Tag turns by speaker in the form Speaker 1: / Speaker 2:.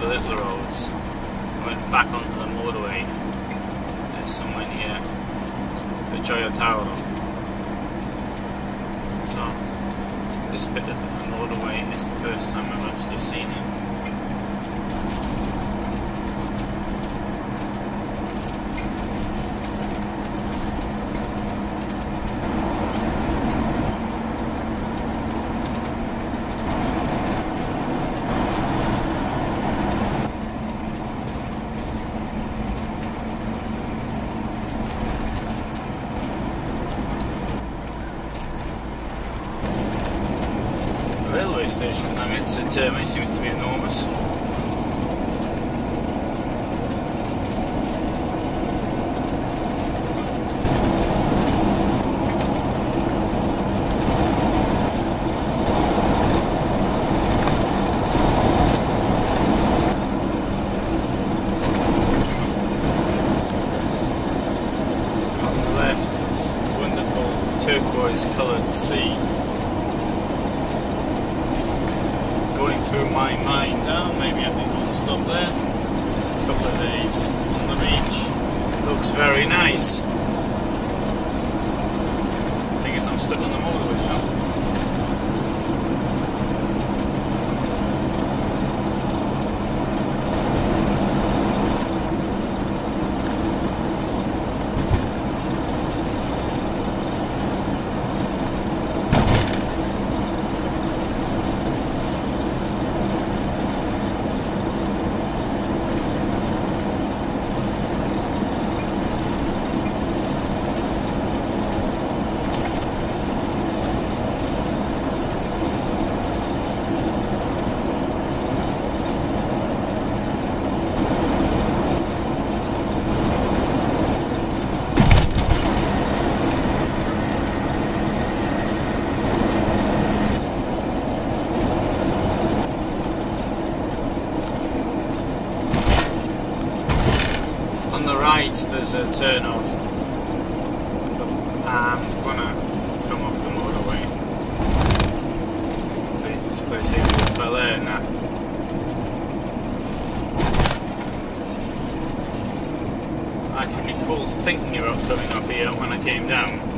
Speaker 1: the little roads and went back onto the motorway somewhere near the Gioia Tauro. So this bit of the motorway is the first time I've actually seen it. Railway station now, it seems to be enormous. On the left is a wonderful turquoise coloured sea. Going through my mind, maybe I think I'll stop there. A couple of days on the beach. Looks very nice. Thing is, I'm stuck on the motorway now. On the right there's a turn off. I'm gonna come off the motorway. This place seems to fell there now. I can recall thinking about coming off here when I came down.